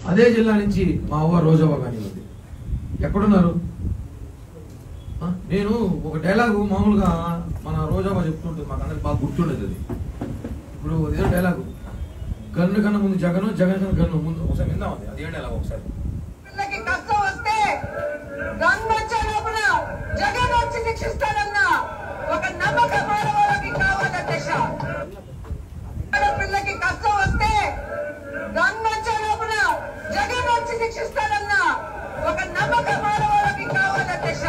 అదే జిల్లా నుంచి మా అవ్వ రోజవ్వ కానివ్వండి, ఎక్కడున్నారు? నేను ఒక డైలాగు మామూలుగా మన రోజవ్వ చెప్తుంటుంది, మాకు అందరికి బాగా గుర్తుండేది అది. ఇప్పుడు ఏదో డైలాగు, గన్ను కన్నా ముందు జగను, జగన్ కన్నా గన్ను ముందు. ఒకసారి విందాం అది, అదే డైలాగ్ ఒకసారి. కష్టం వస్తే గన్ను వచ్చే లోపల జగన్ వచ్చి శిక్షిస్తాడన్న ఒక నమ్మకం మానవాళికి కావాలి అధ్యక్ష. పిల్లకి కష్టం వస్తే గన్ను వచ్చే లోపల జగన్ వచ్చి శిక్షిస్తాడన్న ఒక నమ్మకం మానవాళికి కావాలి అధ్యక్ష.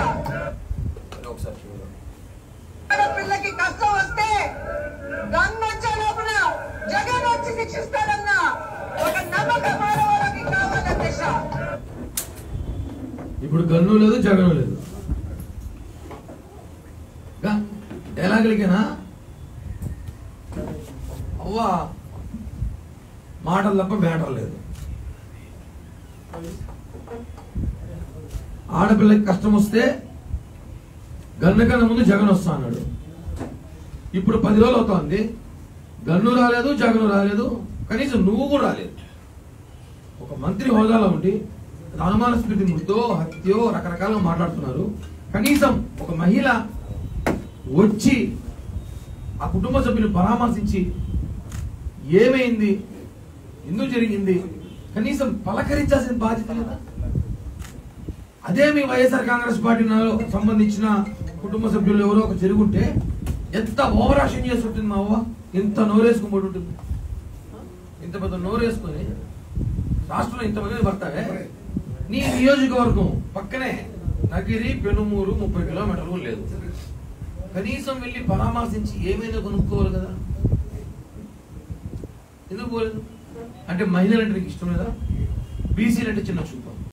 పిల్లకి కష్టం వస్తే గన్ను వచ్చే లోపల జగన్ వచ్చి శిక్షిస్తాడన్న ఒక నమ్మకం మానవాళికి కావాలి అధ్యక్ష. ఇప్పుడు గన్ను లేదు, జగను లేదు, డైలాగులకేనా అవ్వ? మాటలు తప్ప బ్యాటర్ లేదు. ఆడపిల్లకి కష్టం వస్తే గన్ను కన్నా ముందు జగన్ వస్తా అన్నాడు. ఇప్పుడు 10 రోజులు అవుతోంది, గన్ను రాలేదు, జగను రాలేదు, కనీసం నువ్వు కూడా రాలేదు. ఒక మంత్రి హోదాలో ఉండి అనుమానాస్పద మృతో హత్యో రకరకాలుగా మాట్లాడుతున్నారు. కనీసం ఒక మహిళ వచ్చి ఆ కుటుంబ సభ్యులు పరామర్శించి ఏమైంది, ఎందుకు జరిగింది, కనీసం పలకరించాల్సిన బాధ్యత లేదా? అదే మీ వైఎస్ఆర్ కాంగ్రెస్ పార్టీ సంబంధించిన కుటుంబ సభ్యులు ఎవరో ఒక జరుగుంటే ఎంత ఓవరాక్షన్ చేసి ఉంటుంది మా అవ్వ. ఇంత నోరేసుకుని ఉంటుంది, ఇంత పెద్ద నోరేసుకొని రాష్ట్రంలో ఇంతమంది పడతావే. నీ నియోజకవర్గం పక్కనే నగిరి, పెనుమూరు 30 కిలోమీటర్లు లేదు. కనీసం వెళ్ళి పరామర్శించి ఏమైనా కొనుక్కోవాలి కదా, ఎందుకు పోలేదు? అంటే మహిళలంటే నీకు ఇష్టం లేదా? బీసీలంటే చిన్న చూపు.